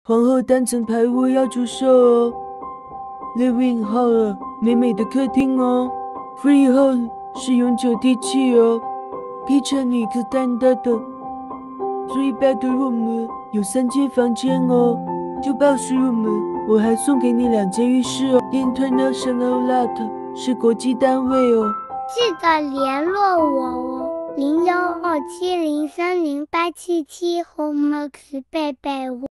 皇后单层排屋要出售哦。Living Hall 美美的客厅哦。Free Hall 是永久地契哦。Kitchen 单大的。3 bedroom 有3间房间哦。2 bathroom 我还送给你2间浴室哦。International Lot 是国际单位哦。 记得联络我哦，01270308777 Homeworks 贝贝。